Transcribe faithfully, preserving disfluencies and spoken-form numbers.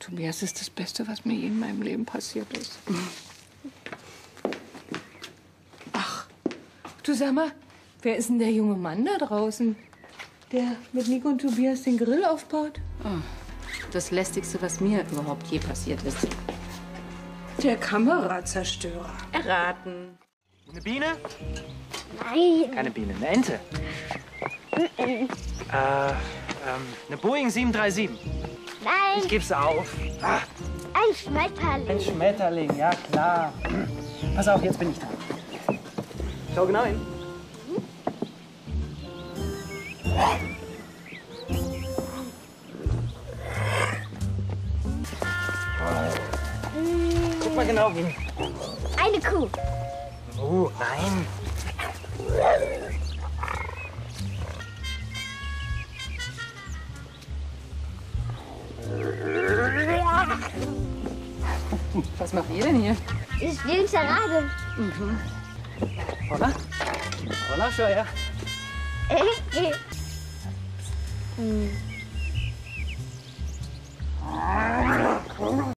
Tobias ist das Beste, was mir je in meinem Leben passiert ist. Ach, du sag mal, wer ist denn der junge Mann da draußen, der mit Nico und Tobias den Grill aufbaut? Oh, das Lästigste, was mir überhaupt je passiert ist. Der Kamerazerstörer. Erraten. Eine Biene? Nein. Keine Biene, eine Ente. äh, ähm, eine Boeing sieben drei sieben. Nein. Ich geb's auf. Ah, Ein Schmetterling. ein Schmetterling, ja klar. Pass auf, jetzt bin ich dran. Schau genau hin. Guck mal genau hin. Eine Kuh. Oh, nein. Was macht ihr denn hier? Wir spielen Charade. Holla. Holla, schau her. Hm.